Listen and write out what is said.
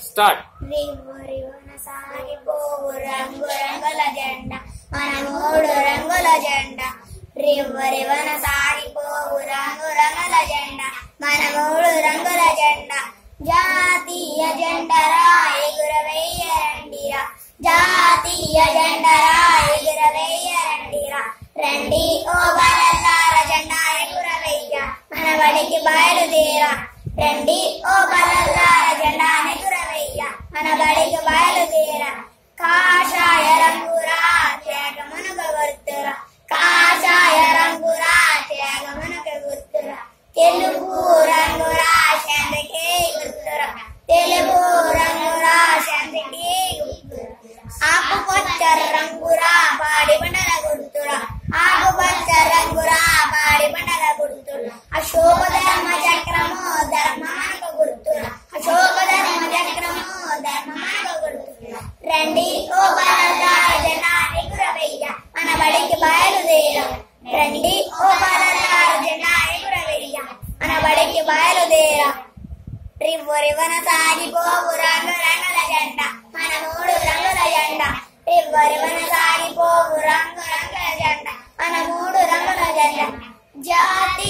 Start. రివ్వు రివ్వున సాగిపోవు రంగు రంగుల జెండా మన మూడు రంగుల జెండా. రివ్వు రివ్వున సాగిపోవు రంగు రంగుల జెండా మన మూడు రంగుల జెండా. జాతీయ జెండరా ఎగురవేయరండిరా, జాతీయ జెండరా ఎగురవేయరండిరా. రండి ఓ బలల్లార జెండా ఎగురవేయ మన బడికి బయలుదేరా. రండి ఓ బలల్లార జెండా ఎగురవేయ మన బడికి బయలుదేరా. కాషాయ రంగురా త్యాగమునకు గుర్తురా, కాషాయ రంగురా త్యాగమునకు గుర్తురా. తెలుగు రంగురా శాంతికి గుర్తురా, తెలుగు రంగురా శాంతికి గుర్తురా. ఆకుపచ్చ రంగురా పాడి పంటల గుర్తురా, ఆకుపచ్చ రంగురా పాడి పంటల గుర్తురా. అశోక ధర్మ చక్రము ధర్మానికి గుర్తురా, అశోక ధర్మ చక్రము ధర్మానికి గుర్తురా. రండి ఓ బలల్లార జెండా ఎగురవేయ మన బడికి బయలుదేరా. రండి ఓ బలల్లార జెండా ఎగురవేయ మన బడికి బయలుదేరా. రివ్వు రివ్వున సాగిపోవు రంగు రంగుల జెండా మన మూడు రంగుల జెండా. రివ్వు రివ్వున సాగిపోవు రంగు రంగుల జెండా మన మూడు రంగుల జెండా. జాతి